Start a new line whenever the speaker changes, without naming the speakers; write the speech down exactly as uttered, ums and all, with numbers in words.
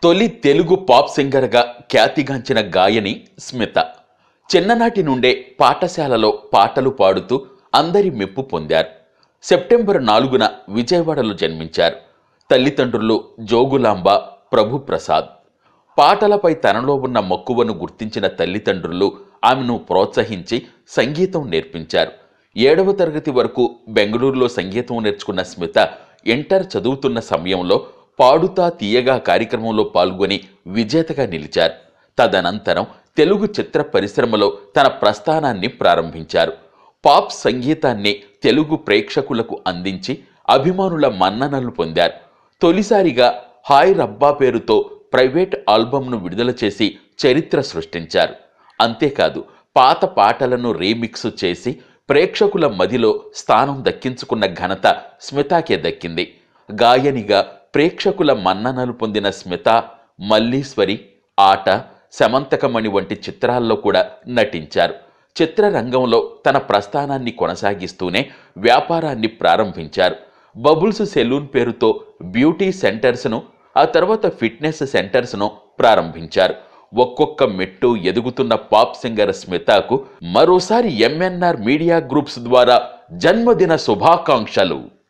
తొలి తెలుగు పాప్ సింగర్గా ఖ్యాతిగాంచిన గాయని స్మిత చిన్ననాటి నుండే పాఠశాలలో పాటలు పాడుతూ అందరి మెప్పు పొందారు. సెప్టెంబర్ నాలుగున విజయవాడలో జన్మించారు. తల్లిదండ్రులు జోగులాంబ, ప్రభుప్రసాద్. పాటలపై తనలో ఉన్న మక్కువను గుర్తించిన తల్లిదండ్రులు ఆమెను ప్రోత్సహించి సంగీతం నేర్పించారు. ఏడవ తరగతి వరకు బెంగళూరులో సంగీతం నేర్చుకున్న స్మిత ఇంటర్ చదువుతున్న సమయంలో పాడుతా తీయగా కార్యక్రమంలో పాల్గొని విజేతగా నిలిచారు. తదనంతరం తెలుగు చిత్ర పరిశ్రమలో తన ప్రస్థానాన్ని ప్రారంభించారు. పాప్ సంగీతాన్ని తెలుగు ప్రేక్షకులకు అందించి అభిమానుల మన్ననలు పొందారు. తొలిసారిగా హాయ్ రబ్బా పేరుతో ప్రైవేట్ ఆల్బమ్ను విడుదల చేసి చరిత్ర సృష్టించారు. అంతేకాదు పాత పాటలను రీమిక్స్ చేసి ప్రేక్షకుల మదిలో స్థానం దక్కించుకున్న ఘనత స్మితాకే దక్కింది. గాయనిగా ప్రేక్షకుల మన్ననలు పొందిన స్మిత మల్లీశ్వరి, ఆట, సమంతకమణి వంటి చిత్రాల్లో కూడా నటించారు. చిత్రరంగంలో తన ప్రస్థానాన్ని కొనసాగిస్తూనే వ్యాపారాన్ని ప్రారంభించారు. బబుల్స్ సెలూన్ పేరుతో బ్యూటీ సెంటర్స్ను, ఆ తర్వాత ఫిట్నెస్ సెంటర్స్ను ప్రారంభించారు. ఒక్కొక్క మెట్టు ఎదుగుతున్న పాప్ సింగర్ స్మితకు మరోసారి ఎంఎన్ఆర్ మీడియా గ్రూప్స్ ద్వారా జన్మదిన శుభాకాంక్షలు.